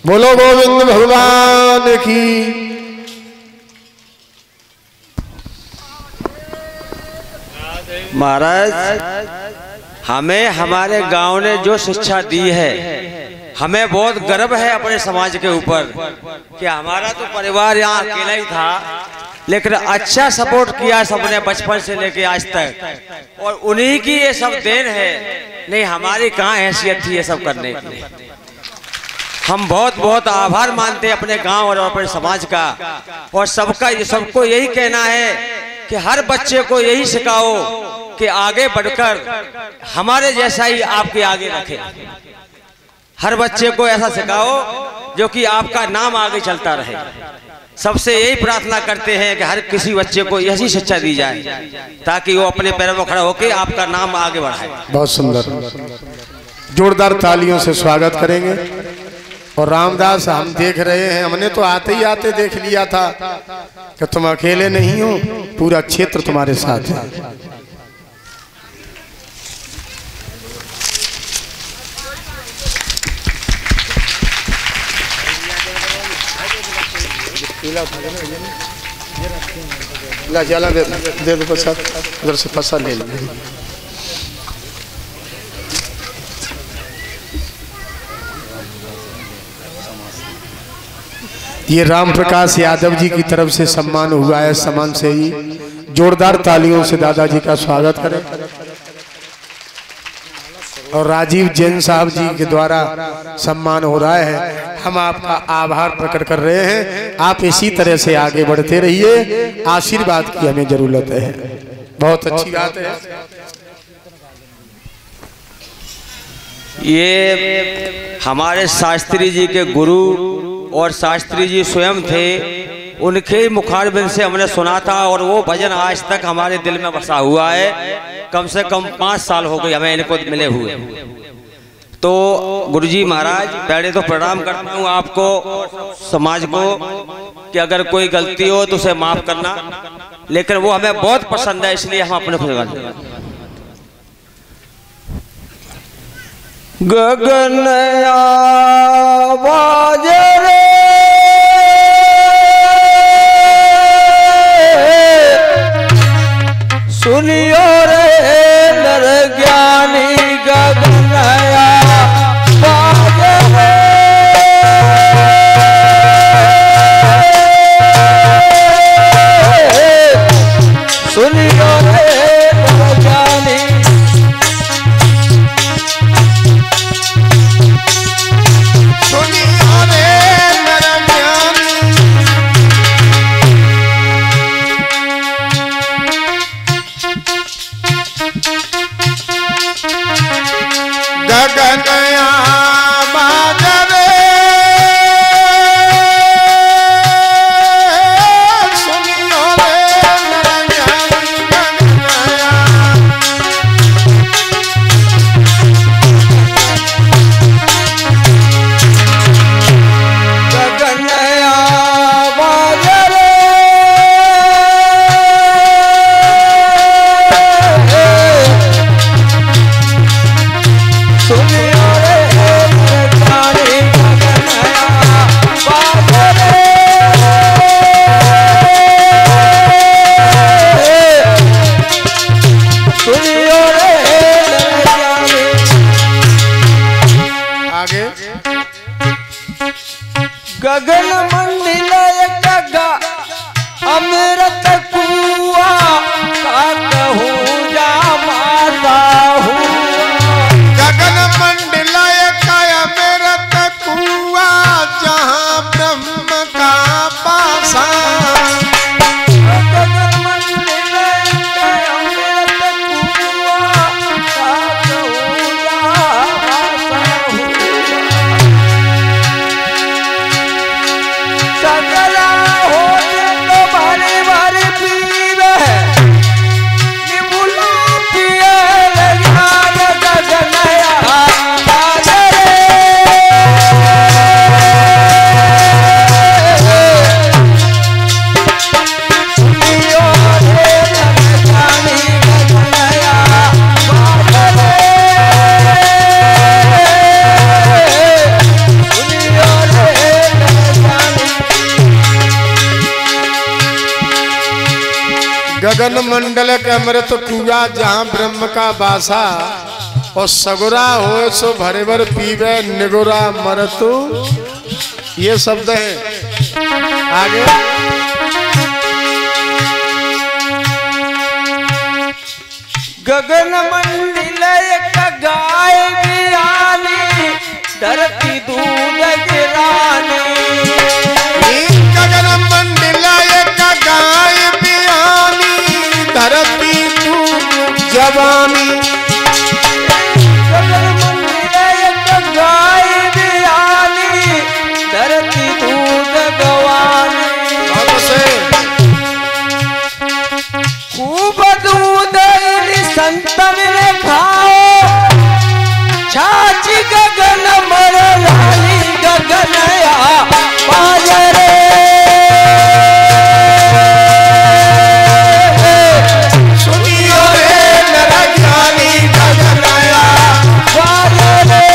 बोलो गोविंद भगवान की। महाराज, हमें हमारे गांव ने जो शिक्षा दी है, हमें बहुत गर्व है अपने समाज के ऊपर कि हमारा तो परिवार यहाँ अकेला ही था, लेकिन अच्छा सपोर्ट किया सबने बचपन से लेके आज तक, और उन्हीं की ये सब देन है। नहीं, हमारी कहाँ हैसियत थी ये सब करने की। हम बहुत बहुत आभार मानते हैं अपने गांव और अपने समाज का, और सबको यही कहना है कि हर बच्चे को यही सिखाओ कि आगे बढ़कर हमारे जैसा ही आपके आगे रखे। हर बच्चे को ऐसा सिखाओ जो कि आपका नाम आगे चलता रहे। सबसे यही प्रार्थना करते हैं कि हर किसी बच्चे को ऐसी शिक्षा दी जाए ताकि वो अपने पैरों पर खड़ा होकर आपका नाम आगे बढ़ाए। बहुत सुंदर, जोरदार तालियों से स्वागत करेंगे। और रामदास, हम देख रहे हैं, हमने तो आते ही आते देख लिया था कि तुम अकेले नहीं हो, पूरा क्षेत्र तुम्हारे साथ है। जाला दे दो प्रसाद, उधर से प्रसाद ले लो। ये राम प्रकाश यादव जी की तरफ से सम्मान हुआ है। सम्मान से ही जोरदार तालियों से दादाजी का स्वागत करें। और राजीव जैन साहब जी के द्वारा सम्मान हो रहा है। हम आपका आभार प्रकट कर रहे हैं। आप इसी तरह से आगे बढ़ते रहिए, आशीर्वाद की हमें जरूरत है। बहुत अच्छी बात है। ये हमारे शास्त्री जी के गुरु और शास्त्री जी स्वयं थे, उनके मुखारबिंद से हमने सुना था, और वो भजन आज तक हमारे दिल में बसा हुआ है। कम से कम 5 साल हो गए हमें इनको मिले हुए। तो गुरुजी महाराज, पहले तो प्रणाम करता हूँ आपको समाज को कि अगर कोई गलती हो तो उसे माफ करना, लेकिन वो हमें बहुत पसंद है, इसलिए हम अपने खुद गगन आवाज रे सुनियो रे नर ज्ञानी, गगन आवाज रे सुनियो रे नर ज्ञानी, गगन मंडिल गगा अमृत कुआ का कहूँ जा माता हूँ। गगन मंडिल का अमृत कुआ जहाँ ब्रह्म का पासा। गगन मंडिल का अमृत कुआ का कहूँ जा माता हूँ। सकला होते तो भारी भारी पीर है, निमुला पिया लगा गगन आवाज रे सुनियो रे नर ज्ञानी, गगन आवाज रे सुनियो रे गगन मंडल के अमृत कुआ जहाँ ब्रह्म का बासा और सगुरा हो सो भरेवर पीवे निगुरा मरतु। ये शब्द है। आगे गगन मंडल एक गाय बियानी धरती दूध गिरानी। गगन मंडल एक गाय बियानी धरती दूध जवानी। गगन मंडल एक गाय बियानी धरती दूध गवानी। खूब दूध संतन ने खाओ छाछ गगन मर लाली गगनया पाजरे। सुनियो रे नरज्ञानी गगनया पाजरे।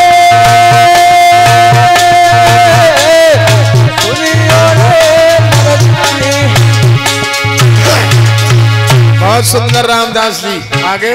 सुनियो रे नरज्ञानी। बहुत सुंदर रामदास जी। आगे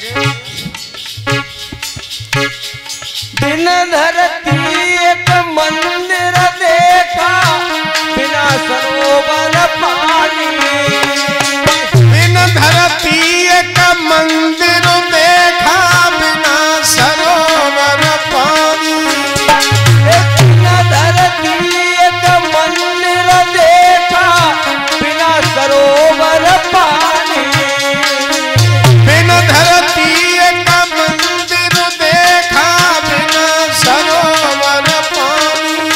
बिन धरती एक मंदिर देखा बिना सरोवर पानी। बिन धरती एक मंदिर देखा बिना सरोवर पानी। बिन धरती एक मंदिर देखा बिना सरोवर पानी। बिन धरती एक मंदिर देखा बिना सरोवर पानी।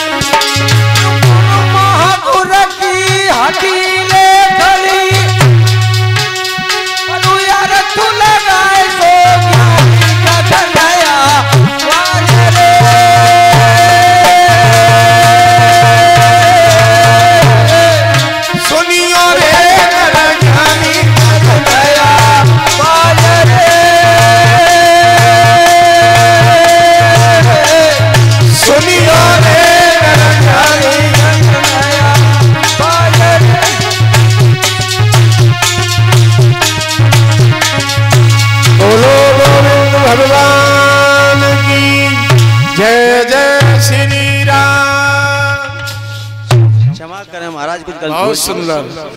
महापुर की हकीले खड़ी यार तू लगाए सो ज्ञानी गगनया वाजरे। सुनियो रे नरज्ञानी गगनया वाजरे। सुनियो रे नरज्ञानी। गगनया वाजरे। बोलो गोविंद भगवान की जय जय श्री राम। क्षमा करें महाराज कुछ गलती बहुत सुंदर।